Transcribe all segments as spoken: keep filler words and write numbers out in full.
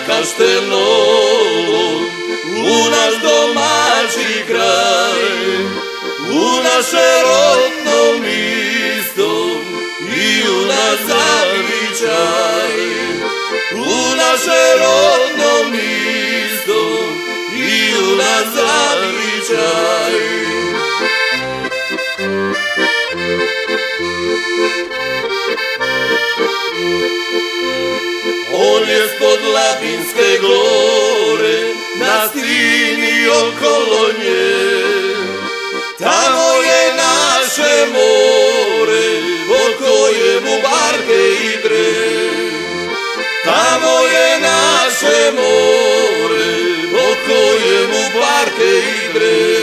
Kaštelom, u naš domaći kraj, u naše rodno misto i u naš zavičaj, u naše rodno misto i u naš zavičaj. On je spod Labinske gore, na Strini okolo nje. Tamo je naše more, po kojemu barke idre. Tamo je naše more, po kojemu barke idre.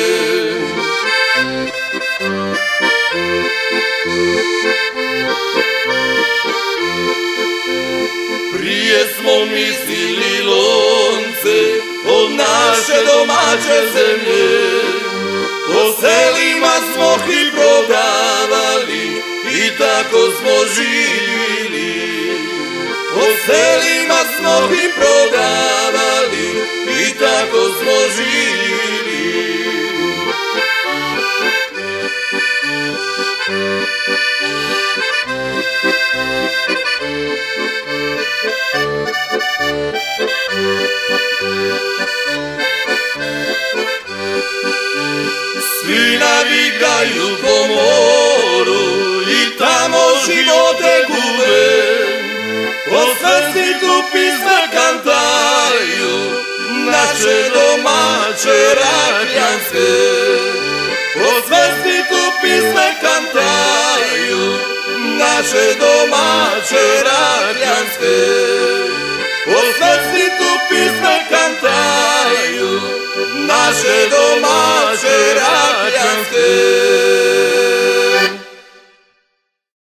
Prije smo mislili lonce od naše domaće zemlje, po selima smo ih prodavali i tako smo živili. Po selima smo ih prodavali i tako smo živili. Svi navigaju po moru i tamo živote gube. Po svesti tu pisme kantaju naše domaće rakljanske. Po svesti tu pisme kantaju naše domaće rakljanske. Po svesti tu pisme kantaju naše domaće rakljanske.